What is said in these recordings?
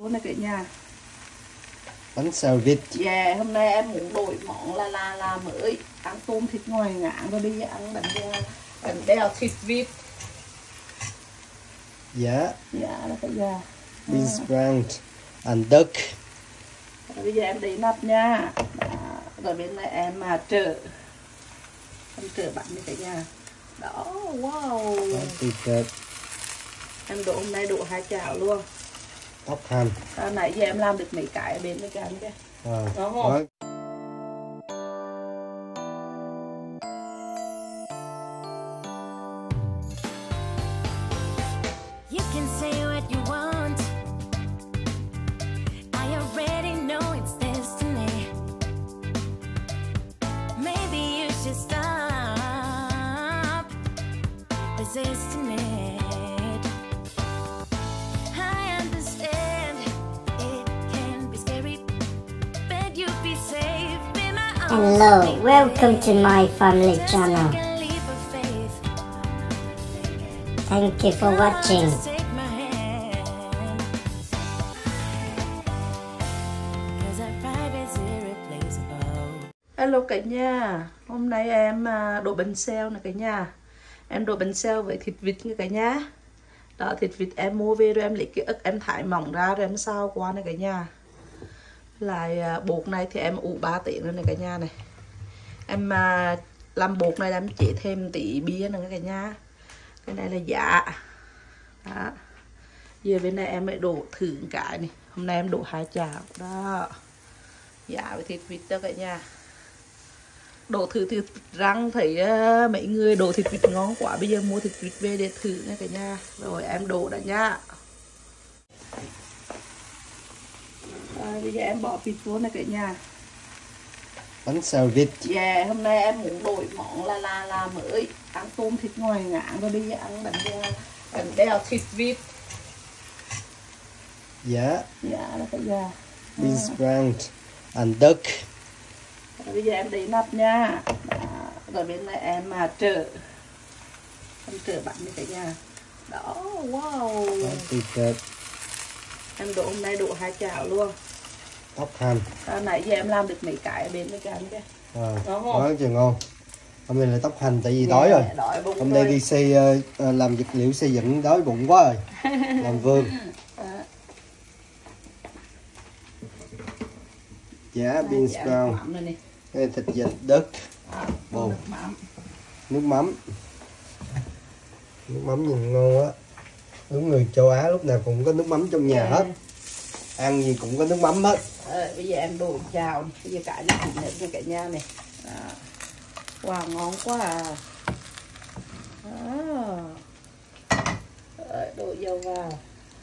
Này cả nhà. Bánh xèo vịt. Yeah, hôm nay em muốn đổi món là mới. Ăn tôm thịt ngoài ngạn rồi đi ăn bánh bèo thịt vịt. Dạ. Dạ là cả nhà. Beans ground and duck. Bây giờ em để nắp nha. Rồi bên này em trở. Em trở bánh này cả nhà. Đó, wow. Thịt vịt. Em đổ hôm nay đổ 2 chảo luôn. Tóc hành. Nãy giờ em làm được mấy cái ở bên với cả kia. Đúng không? You can say what you want. I already know it's destiny. Maybe you should stop resisting it. I understand it can be scary, but you'll be safe in my arms. Hello, welcome to my family channel. Thank you for watching. Hello cả nhà. Hôm nay em đổ bánh xèo nè cả nhà. Em đổ bánh xèo với thịt vịt nha cả nhà. Đó, thịt vịt em mua về rồi em lấy cái ức em thái mỏng ra rồi em xào qua này cả nhà. Lại bột này thì em ủ 3 tiếng rồi này cả nhà này. Em làm bột này là em chế thêm tí bia nữa cả nhà. Cái này là dạ. Đó. Giờ bên này em lại đổ thử cái này. Hôm nay em đổ 2 chảo. Đó. Dạ với thịt vịt đó cả nhà. Đổ thử thịt răng thấy mấy người đổ thịt vịt ngon quá. Bây giờ mua thịt vịt về để thử nha cả nhà. Rồi em đổ đã nha. Bây giờ em bỏ vịt vô này cả nhà. Bánh xèo vịt. Yeah, hôm nay em muốn đổi món là mới. Ăn tôm thịt ngoài ngạn rồi đi ăn bánh bèo thịt vịt. Dạ. Dạ là cả nhà. Beans ground and duck. Bây giờ em để nắp nha. Rồi bên này em trở. Em trở bánh này cả nhà. Đó, wow. Thịt vịt. Em đổ hôm nay đổ 2 chảo luôn. Tóc hành. Nãy giờ em làm được mấy cái ở bên với cả kia. Đó trời ngon. Hôm nay là tóc hành tại vì đói rồi. Hôm nay đi làm vật liệu xây dựng đói bụng quá rồi. Làm vườn. Dạ, beans brown. Đây thịt vịt đất. Bột. Nước mắm. Nước mắm nhìn ngon quá. Đúng người châu Á lúc nào cũng có nước mắm trong nhà hết. Ăn gì cũng có nước mắm hết. Bây giờ em đổ chảo. Bây giờ cái nó thịt nữa cho cả nhà này. Wow, ngon quá à. Đổ dầu vào.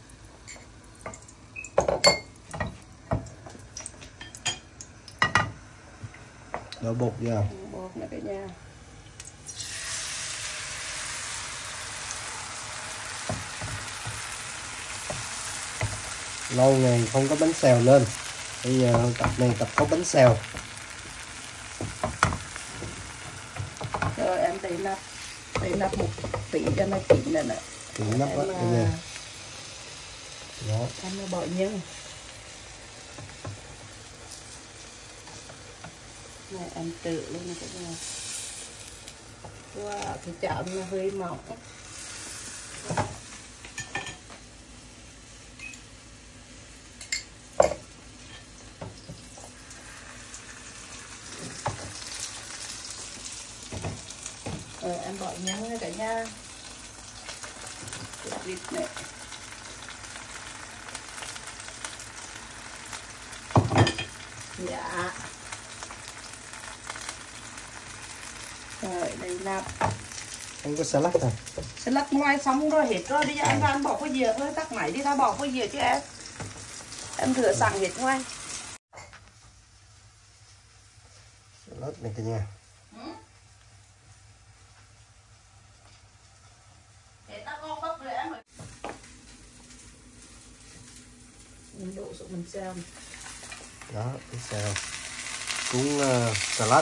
Đổ bột vào. Bột này cả nhà. Lâu ngày không có bánh xèo lên. Bây giờ tập này tập có bánh xèo. Rồi em đậy nắp một tí cho nó chín này nè. Thì nắp á, bây giờ. Đó. Em bỏ nhân. Này em tự luôn này cả nhà. Wow, cái chảo nó hơi mỏng. Em bỏ nhân nha cả nhà. Thịt vịt này. Dạ. Rồi đây nắp. Không có salad à? Salad ngoài xong rồi hết rồi. Bây giờ em ăn bỏ cái dừa thôi. Tắt máy đi, ta bỏ cái dừa chứ em. Em rửa sẵn hết ngoài. Salad này cả nhà. Mình đổ xuống mình xèo. Đó, cái xèo. Cuốn salad.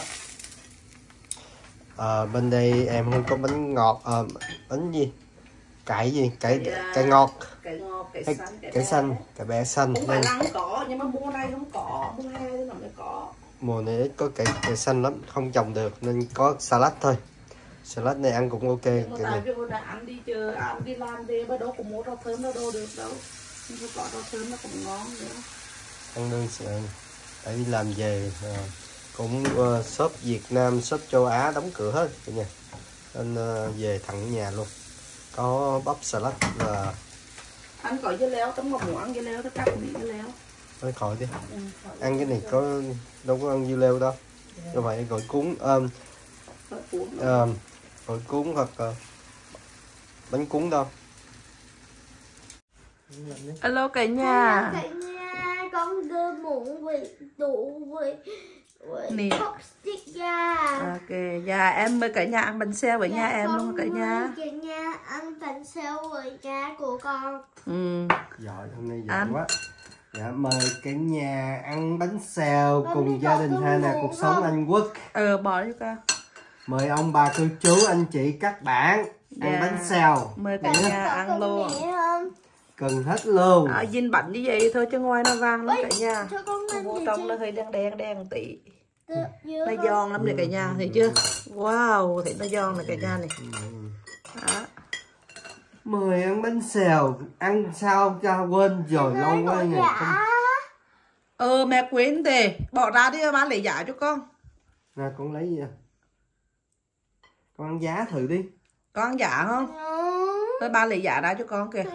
Bên đây em không có bánh ngọt, bánh gì? Cải gì? Cải ngọt. Cải ngọt, cải xanh, cải bé xanh. không phải là không có, nhưng mà mùa này không có, mùa hè thì nó mới có. Mùa này có cải xanh lắm, không trồng được nên có salad thôi. Salad này ăn cũng ok. Tại vì bữa nay ăn đi chờ, ăn đi làm về bắt đầu cũng mua rau thơm nó đâu được đâu. Nhưng mà có rau thơm nó cũng ngon nữa. Ăn đơn giản. Tại đi làm về cũng shop Việt Nam, shop châu Á đóng cửa hết cả nhà. Nên về thẳng nhà luôn. Có bắp salad là Anh có dưa leo, tấm ngọc muốn ăn dưa leo, nó cắt miếng dưa leo. thôi khỏi đi. Ăn cái này có đâu có ăn dưa leo đâu. Như vậy gọi cuốn gọi cuốn hoặc bánh cuốn đâu. Alo cả nhà. Cả nhà, con đưa muỗng vị đủ vị chopstick ra. Ok, dạ em mời cả nhà ăn bánh xèo với nhà em luôn cả nhà. Cả nhà ăn bánh xèo với nhà của con. Giỏi, hôm nay giỏi quá. Dạ, mời cả nhà ăn bánh xèo cùng gia đình Hana cuộc sống Anh Quốc. Bỏ đi con. Mời ông bà cô chú anh chị các bạn ăn bánh xèo. Mời cả nhà ăn luôn. Cần hết luôn. Dinh bánh như vậy thôi chứ ngoài nó vàng lắm cả nhà. Vô trong nó hơi đen tí. Nó giòn lắm này cả nhà, thấy chưa? Wow, thấy nó giòn này cả nhà này. Đó. Mời ăn bánh xèo, ăn sao cho quên rồi lâu quá nè. Mẹ quên thế, bỏ ra đi má lấy giá cho con. Nè con lấy gì à? Con ăn giá thử đi. Con ăn giá không? Thôi ba lấy giá ra cho con kìa.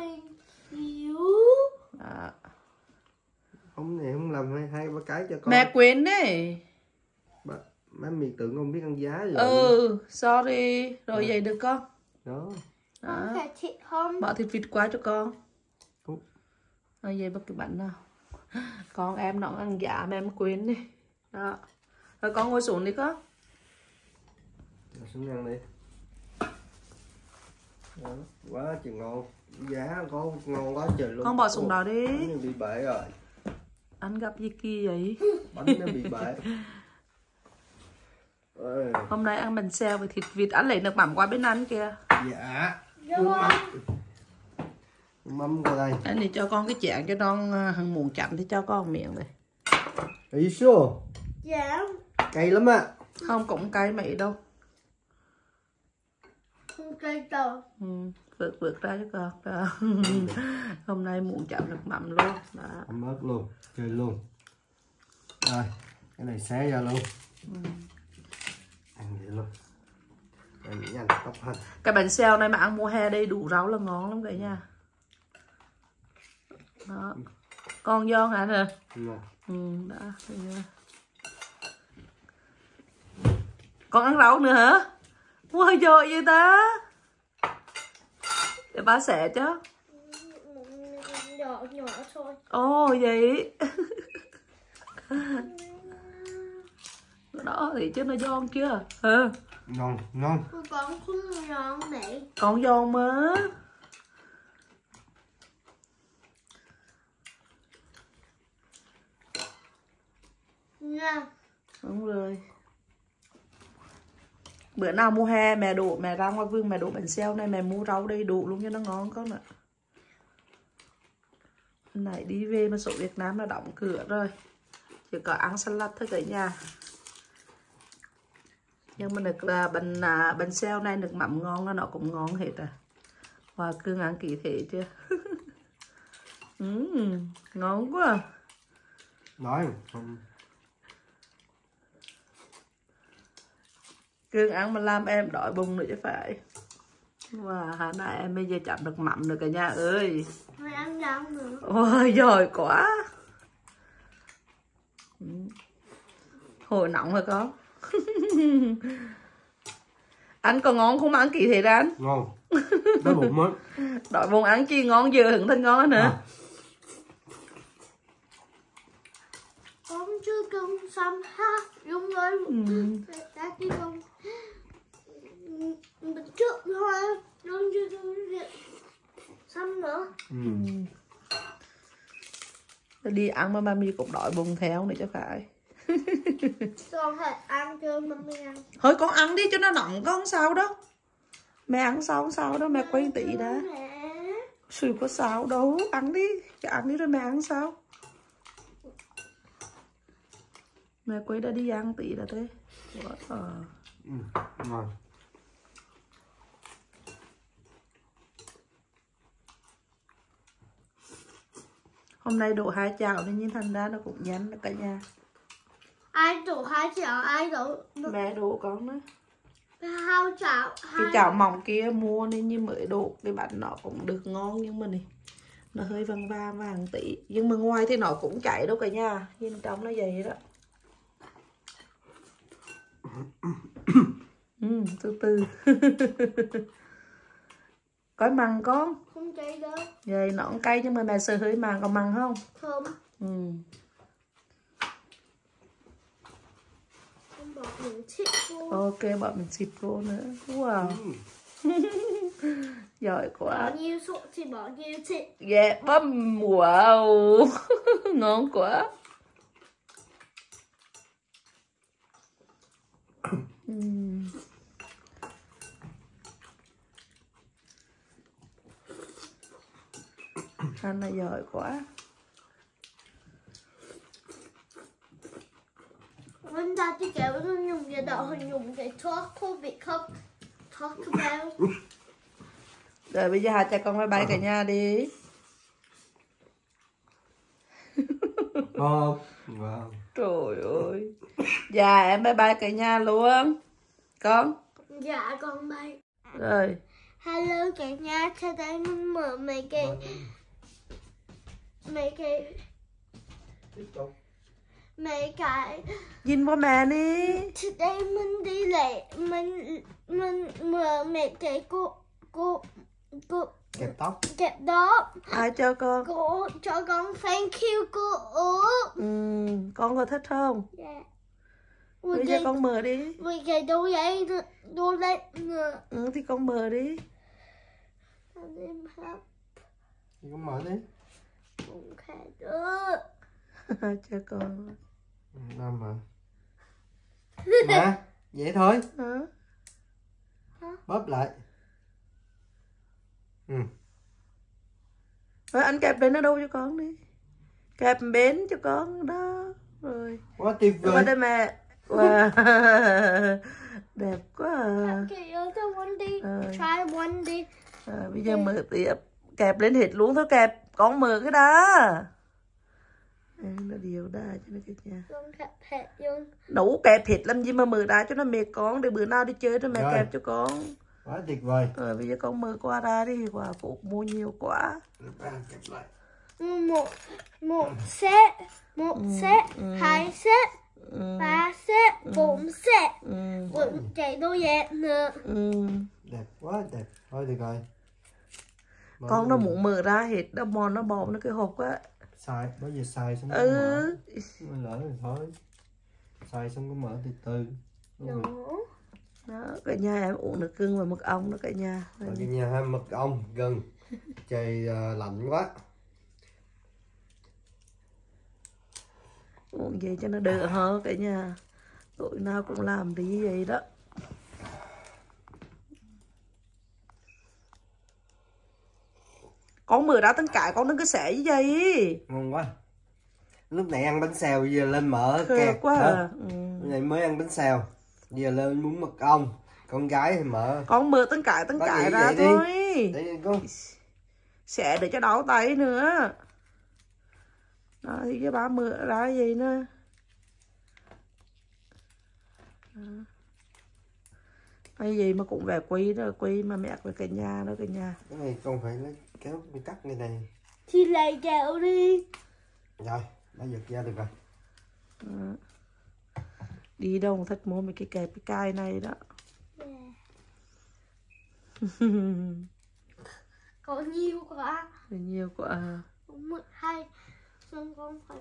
Đó. Ông này không làm hai ba cái cho con. Mẹ quên đấy. Má mì tưởng con biết ăn giá rồi. Sorry. Rồi vậy được con. Đó. Đó. Bỏ thịt vịt qua cho con. Rồi vậy bắt cái bánh nào. Con em nó ăn giá mà em quên đi. Đó. Rồi con ngồi xuống đi con. Rồi xuống ăn đi. Đó. Quá trời ngon. Giá có ngon quá trời luôn. Con bỏ xuống đó đi. Bánh nó bị bể rồi. Anh gặp gì kia vậy? Bánh nó bị bể. Hôm nay ăn bánh xèo với thịt vịt. Anh lấy nước mắm qua bên anh kìa. Dạ. Mắm qua đây. Anh đi cho con cái chén cho con hằng muỗng chậm thì cho con miệng đây. Are you sure? Dạ. Cay lắm á. Không cũng cay mày đâu. Không cay đâu. Vượt ra cho con. Đó. Hôm nay muỗng chậm nước mắm luôn. Đó. Không ớt luôn, chơi luôn. Rồi, cái này xé ra luôn. Ăn vậy luôn. Em nghĩ ăn tóc hành. Cái bánh xèo này mà ăn mùa hè đây đủ rau là ngon lắm cả nhà. Đó. Con giòn hả nè? Đó. Con ăn rau nữa hả? Wow, dội vậy ta. Để ba xẻ chứ. Nhỏ thôi. Vậy. Đó thì chứ nó giòn chưa? Ngon. Con không ngon mẹ. Con giòn mà. Nha. Đúng rồi. Bữa nào mua hè mẹ ra ngoài vườn mẹ đổ bánh xèo này, mẹ mua rau đầy đủ luôn cho nó ngon con ạ. Này đi về mà số Việt Nam là đóng cửa rồi. Chỉ có ăn salad thôi cả nhà. Nhưng mà được là bánh xèo này nước mắm ngon nó cũng ngon hết à. Và cưng ăn kỹ thể chưa? Ngon quá. Nói. Cưng ăn mà làm em đói bụng nữa chứ phải. Và hà này em bây giờ chạm được mắm được cả nhà ơi. Mày ăn rau nữa. Ôi giỏi quá. Hồi nóng rồi con. Ăn có ngon không mà ăn kỹ thế ra anh? Ngon. Đói bụng á. Đói bụng ăn chi ngon vừa hứng thân ngon nữa. Con chưa công xong ha. Đúng rồi. Ta đi công. Trước thôi. Con chưa công xong nữa. Đi ăn mà mami cũng đói bụng theo nữa chứ phải. Con phải ăn cho mami ăn. Thôi con ăn đi cho nó nóng con sao đâu. Mẹ ăn sao đâu, mẹ quay tỷ đã. Sủi có sao đâu, ăn đi. Cái ăn đi rồi mẹ ăn sao? Mẹ Quế đã đi ăn tí là thế. Ngon. Hôm nay đổ 2 chảo nên nhìn thành ra nó cũng nhanh đó cả nhà. Ai đổ 2 chảo, ai đổ Mẹ đổ con đó. 2 chảo. Cái chảo mỏng kia mua nên như mới đổ cái bánh nó cũng được ngon, nhưng mà này nó hơi vàng vàng tí, nhưng mà ngoài thì nó cũng chảy đâu cả nhà, nhìn trong nó vậy đó. Từ từ. Có măng con Không cay đâu. vậy nó cũng cay, nhưng mà mẹ sợ hơi măng, còn măng không? Không. Không bỏ miếng thịt vô. Ok, bỏ mình xịt vô nữa. Wow. Giỏi quá. Bỏ nhiều sốt thì bỏ nhiều thịt. Yeah, bấm. Wow. Ngon quá. Anh này giỏi quá. Mình ta chỉ kéo nó dùng cái đó, hình dùng cái talk COVID không talk about. Rồi bây giờ cho con bye bye cả nhà đi. Wow. Trời ơi. Dạ em bye bye cả nhà luôn. Con. Dạ con bye. Rồi. Hello cả nhà, today mình mở mấy cái mấy cái Nhìn vào mẹ đi. today mình đi lấy mình mở mấy cái cô Kẹp tóc. kẹp đó. Ai cho con? Cô cho con thank you cô Út. Con có thích không? Dạ. Bây giờ con mở đi. Vì cái đôi giấy nữa. Thì con mở đi. Em hát Thì con mở đi. cũng khá được. Cho con. Đâu mà. Nè, vậy thôi. Hả? Bóp lại. Rồi anh kẹp lên nó đâu cho con đi. Kẹp bến cho con đó. Rồi. Quá tuyệt Qua vời. đây mẹ. Wow. Đẹp quá à. Okay, other one đi. Rồi. Try one đi. Bây giờ mở tiếp. Kẹp lên hết luôn thôi, kẹp. Con mở cái đó. Nó điều đa cho nó cái nhà. Con kẹp hết luôn. Nấu kẹp hết làm gì mà mở ra cho nó mệt con. Để bữa nào đi chơi rồi mẹ Rồi. kẹp cho con. Quá tuyệt vời. Rồi bây giờ con mở qua ra đi. Quả phụ mua nhiều quá. Kẹp lại. Một set, hai set, ba set, 4 set. Vẫn chạy đôi dẹp nữa. Đẹp quá đẹp. Thôi được rồi. Con nó muốn mở ra hết. Nó mòn nó bòm nó cái hộp á. Xài, bao giờ xài xong Ừ. mở. Lỡ rồi thôi. Xài xong có mở từ từ. Đúng. Đó, cả nhà em uống nước cưng và mật ong đó cả nhà. Ở cái nhà hai mật ong gừng. Trời lạnh quá. Uống vậy cho nó đỡ hơ cả nhà. Tối nào cũng làm đi vậy đó. Con mở ra tất cả con đừng có xẻ như vậy. Ngon quá. Lúc nãy ăn bánh xèo giờ lên mở Khờ kẹp quá à. Lúc này mới ăn bánh xèo. Giờ lên muốn mật ong. Con gái thì mở. Con mở tất cả vậy ra vậy đi. thôi. Để con. Xẻ để cho đau tay nữa. Đó thì cái bà mở ra vậy nữa. Cái gì mà cũng về quý đó, quý mà mẹ về cả nhà đó cả nhà. Cái này con phải lấy kéo đi cắt cái này. Thì lấy kéo đi. Rồi, đã giật ra được rồi. Đi đâu thích mua mấy cái kẹp cái cài này đó. Có nhiều quá. Nhiều quá. Một hai. Xong con phải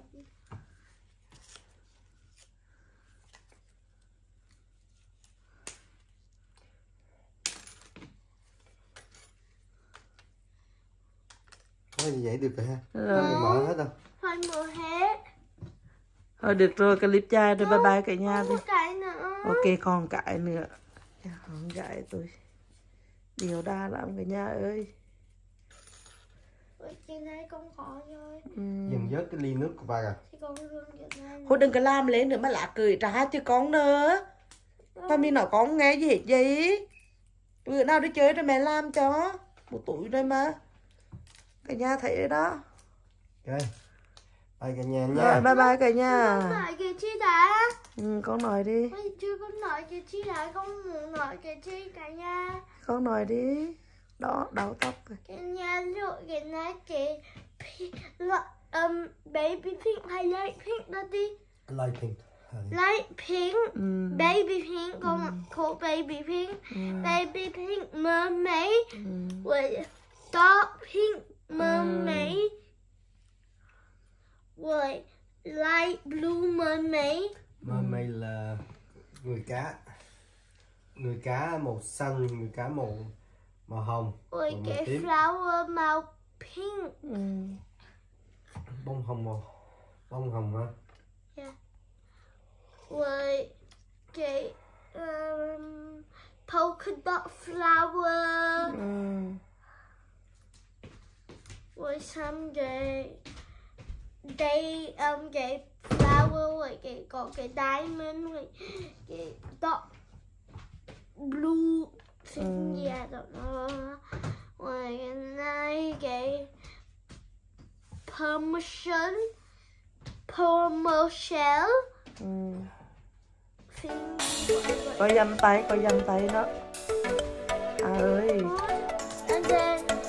Thôi như vậy được rồi ha. Rồi. Không mở hết đâu. phải mở hết. Thôi được rồi, clip dài rồi, bye bye cả nhà đi. Một cái nữa. Ok, còn cái nữa. Không gãi tôi. Điều đa lắm cả nhà ơi. Cái này con khó rồi. Dừng vớt cái ly nước của ba à. Thì con hương cái này. Thôi đừng có làm lên nữa mà lá cười ra chứ con nữa. Ba mi nói con nghe gì hết vậy? Bữa nào đi chơi rồi mẹ làm cho. Một tuổi rồi mà. Cả nhà thấy đấy đó. Ok. Bye cả nhà nha. Rồi bye bye cả nhà. Con nói cái chi đã. Con nói đi. Ôi, chưa con nói cái chi đã. Con muốn nói cái chi cả nhà. Con nói đi. Đó, đầu tóc rồi. Cái nhà lựa cái này cái baby pink hay light pink đó đi. Light pink. Light pink, baby pink, called baby pink, baby pink mermaid with dark pink mermaid with light blue mermaid. Mermaid là người cá. Người cá màu xanh, người cá màu hồng. With màu cái tím. flower màu pink. Bông hồng hả? Yeah. With cái polka dot flower. With some cái flower with cái có cái diamond with cái dot blue thing. Yeah, I don't know. With cái này cái promotion thing. Có dăm tay đó. À ơi. And then